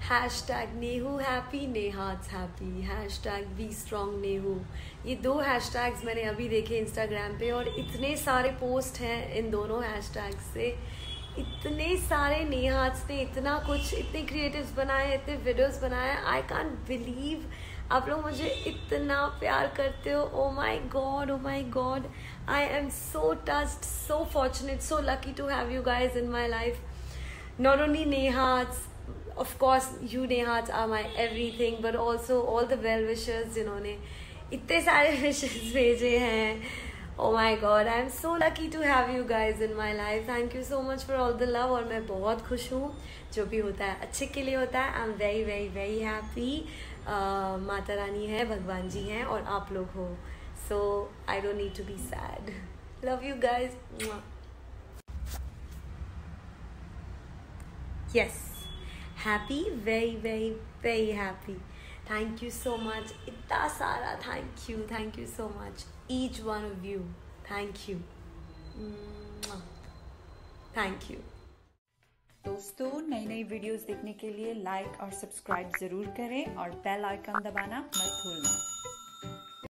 Hashtag Nehu happy, Nehearts happy, hashtag be strong Nehu. ये 2 hashtags मैंने अभी देखे इंस्टाग्राम पे और इतने सारे पोस्ट हैं इन दोनों हैशटैग्स से। इतने सारे नेहाट्स ने इतना कुछ, इतने क्रिएटिव्स बनाए, इतने वीडियोस बनाए। आई कांट बिलीव आप लोग मुझे इतना प्यार करते हो। Oh my God, oh my God, I am so touched, so fortunate, so lucky to have you guys in my life. Not only Nehearts, of course you Nehats are my everything, but also all the well wishers जिन्होंने इतने सारे wishes भेजे हैं। Oh my god, I am so lucky to have you guys in my life. Thank you so much for all the love। और मैं बहुत खुश हूँ, जो भी होता है अच्छे के लिए होता है। I am very very very happy। Mata Rani है, भगवान जी हैं और आप लोग हो, so I don't need to be sad। Love you guys। Yes, happy, very very very happy। thank you so much, इतना सारा thank you so much each one of you। thank you, thank you। दोस्तों, नई नई videos देखने के लिए like और subscribe जरूर करें और बेल आइकन दबाना मत भूलना।